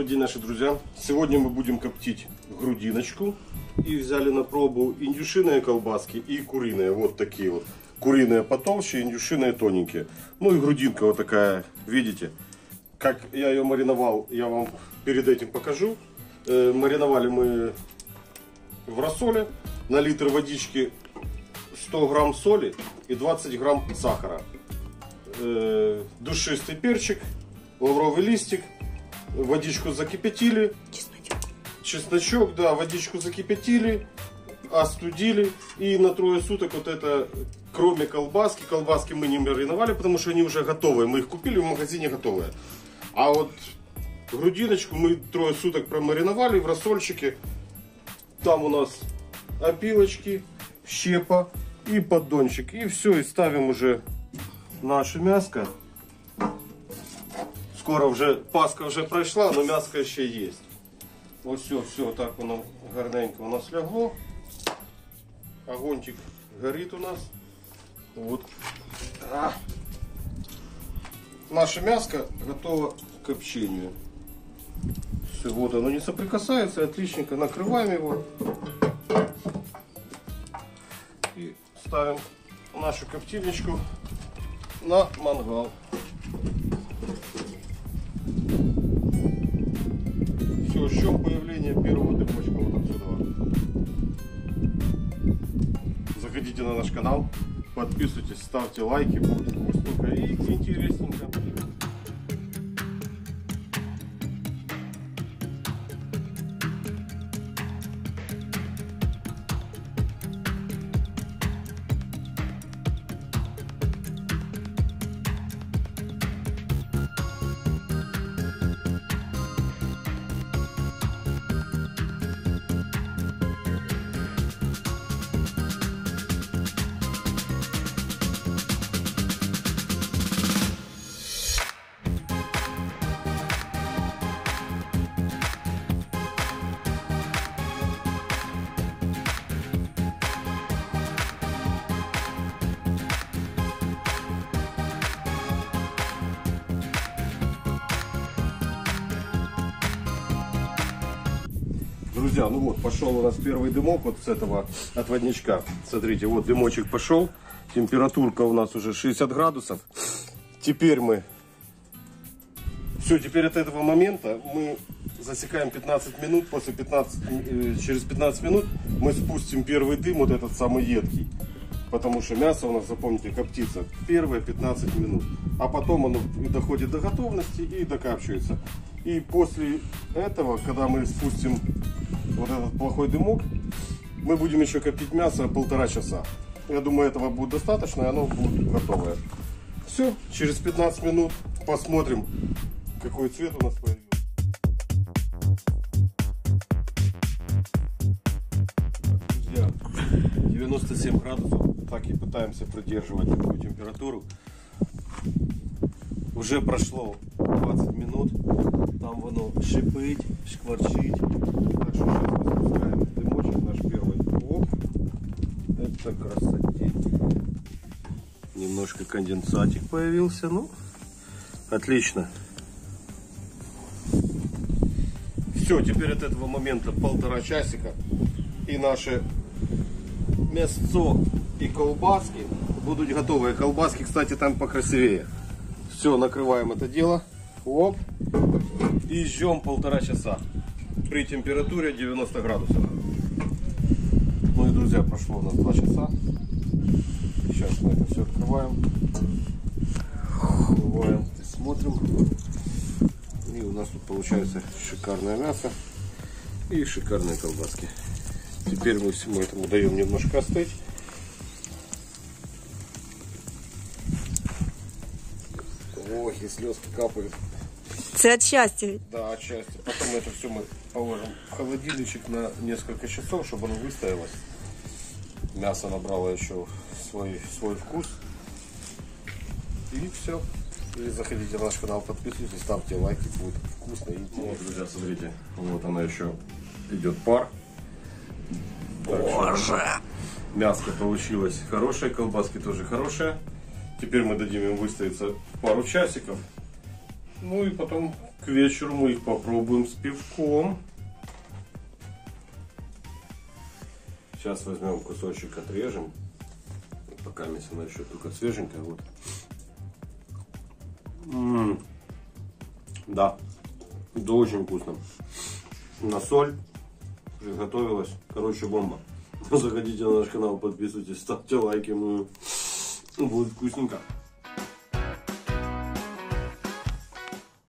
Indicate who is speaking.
Speaker 1: Добрый день, наши друзья! Сегодня мы будем коптить грудиночку. И взяли на пробу индюшиные колбаски и куриные. Вот такие вот. Куриные потолще, индюшиные тоненькие. Ну и грудинка вот такая, видите. Как я ее мариновал, я вам перед этим покажу. Мариновали мы в рассоле. На литр водички 100 грамм соли и 20 грамм сахара. Душистый перчик, лавровый листик. Водичку закипятили. Чесночок, да, водичку закипятили, остудили. И на 3 суток вот это, кроме колбаски. Колбаски мы не мариновали, потому что они уже готовые. Мы их купили в магазине готовые. А вот грудиночку мы 3 суток промариновали в рассольчике. Там у нас опилочки, щепа и поддончик. И все, и ставим уже наше мяско. Скоро уже Пасха уже пройшла, но мяско еще есть. Вот все, так воно гарненько у нас лягло. Огончик горит у нас. Вот. Наше мяско готово к копчению. Все, вот оно не соприкасается, отличненько накрываем его. И ставим нашу коптильничку на мангал. Все, ждем появления первого дымочка вот отсюда. Заходите на наш канал, подписывайтесь, ставьте лайки, будет вкусненько и интересненько. Друзья, ну вот, пошел у нас первый дымок вот с этого отводничка. Смотрите, вот дымочек пошел. Температурка у нас уже 60 градусов. Теперь мы... Все, теперь от этого момента мы засекаем 15 минут. Через 15 минут мы спустим первый дым, вот этот самый едкий. Потому что мясо у нас, запомните, коптится первые 15 минут. А потом оно доходит до готовности и докапчивается. И после этого, когда мы спустим вот этот плохой дымок, мы будем еще коптить мясо 1,5 часа. Я думаю, этого будет достаточно, и оно будет готовое. Все, через 15 минут посмотрим, какой цвет у нас появился. Друзья, 97 градусов, так и пытаемся придерживать такую температуру. Уже прошло 20 минут, там оно шипит, шкварчит. Так что сейчас мы спускаем дымочек наш первый. Оп, это красоте. Немножко конденсатик появился, ну, отлично. Все, теперь от этого момента 1,5 часика. И наше мясцо и колбаски будут готовые. Колбаски, кстати, там покрасивее. Все, накрываем это дело. Оп. И ждем 1,5 часа. При температуре 90 градусов. Ну и, друзья, прошло у нас 2 часа. Сейчас мы это все открываем. Открываем и смотрим. И у нас тут получается шикарное мясо и шикарные колбаски. Теперь мы всему этому даем немножко остыть. Ох, и слезки капают.
Speaker 2: Это от счастья.
Speaker 1: Да, от счастья. Потом это все мы положим в холодильничек на несколько часов, чтобы оно выстоялось. Мясо набрало еще свой вкус. И все. И заходите на наш канал, подписывайтесь, ставьте лайки, будет вкусно и интересно. Вот, друзья, смотрите, вот она еще идет пар. Боже! Мяско получилось хорошее, колбаски тоже хорошие. Теперь мы дадим им выстояться пару часиков. Ну и потом К вечеру мы их попробуем с пивком. Сейчас возьмем кусочек, отрежем. Пока мясо она еще только свеженькая. Вот. Да, это очень вкусно. На соль приготовилась. Короче, бомба. Заходите на наш канал, подписывайтесь, ставьте лайки. Будет вкусненько.